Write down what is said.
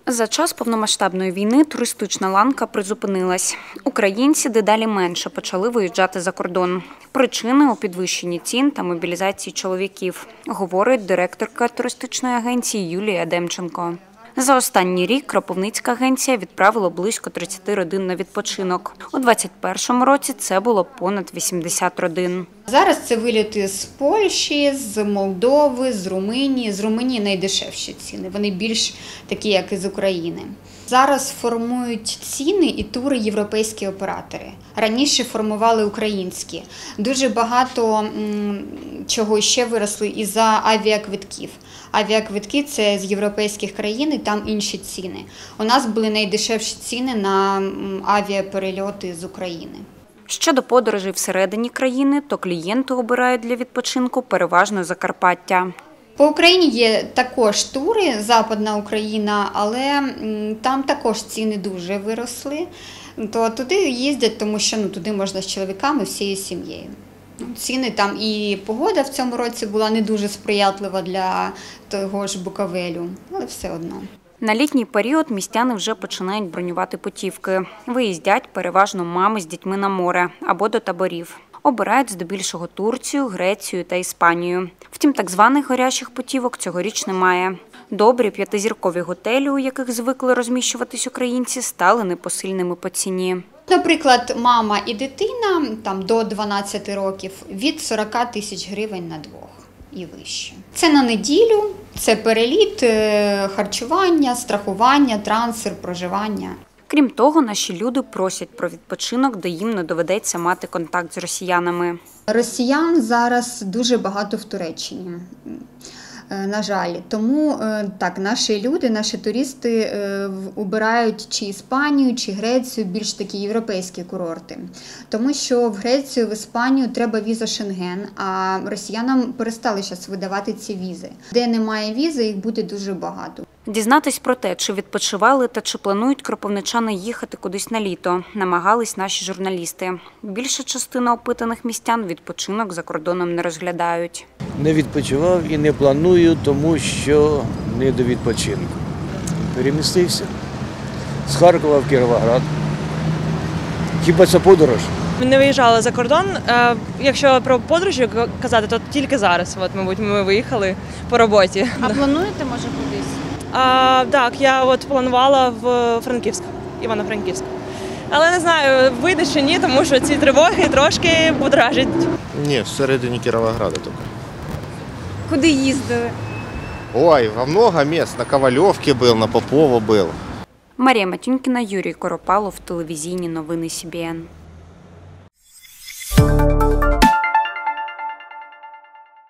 За час повномасштабної війни туристична ланка призупинилась. Українці дедалі менше почали виїжджати за кордон. Причини – у підвищенні цін та мобілізації чоловіків, говорить директорка туристичної агенції Юлія Демченко. За останній рік Кропивницька агенція відправила близько 30 родин на відпочинок. У 2021 році це було понад 80 родин. Зараз це виліти з Польщі, з Молдови, з Румунії. З Румунії найдешевші ціни, вони більш такі, як і з України. Зараз формують ціни і тури європейські оператори. Раніше формували українські. Дуже багато чого ще виросли із-за авіаквитків. Авіаквитки – це з європейських країн, і там інші ціни. У нас були найдешевші ціни на авіаперельоти з України. Щодо подорожей всередині країни, то клієнти обирають для відпочинку переважно Закарпаття. По Україні є також тури, Западна Україна, але там також ціни дуже виросли. То туди їздять, тому що туди можна з чоловіками, всією сім'єю. Ціни там і погода в цьому році була не дуже сприятлива для того ж Буковелю, але все одно. На літній період містяни вже починають бронювати путівки. Виїздять переважно мами з дітьми на море або до таборів. Обирають здебільшого Турцію, Грецію та Іспанію. Втім, так званих горячих путівок цьогоріч немає. Добрі п'ятизіркові готелі, у яких звикли розміщуватись українці, стали непосильними по ціні. Наприклад, мама і дитина до 12 років від 40 тисяч гривень на двох і вище. Це на неділю, це переліт, харчування, страхування, трансфер, проживання. Крім того, наші люди просять про відпочинок, де їм не доведеться мати контакт з росіянами. Росіян зараз дуже багато в Туреччині, на жаль. Тому наші люди, наші туристи обирають чи Іспанію, чи Грецію, більш такі європейські курорти. Тому що в Грецію, в Іспанію треба віза Шенген, а росіянам перестали зараз видавати ці візи. Де немає візи, їх буде дуже багато. Дізнатись про те, чи відпочивали та чи планують кропивничани їхати кудись на літо, намагались наші журналісти. Більша частина опитаних містян відпочинок за кордоном не розглядають. Не відпочивав і не планую, тому що не до відпочинку. Перемістився з Харкова в Кіровоград. Хіба це подорож? Не виїжджала за кордон. Якщо про подорожі казати, то тільки зараз. Мабуть, ми виїхали по роботі. А плануєте, може, кудись? Так, я планувала в Франківськ, Івано-Франківськ. Але не знаю, вийде чи ні, тому що ці тривоги трошки будоражать. Ні, всередині Кіровограда тільки. Куди їздили? Ой, во много місць. На Ковальовці був, на Попово був. Марія Матюнькіна, Юрій Коропалов, телевізійні новини СІБІН.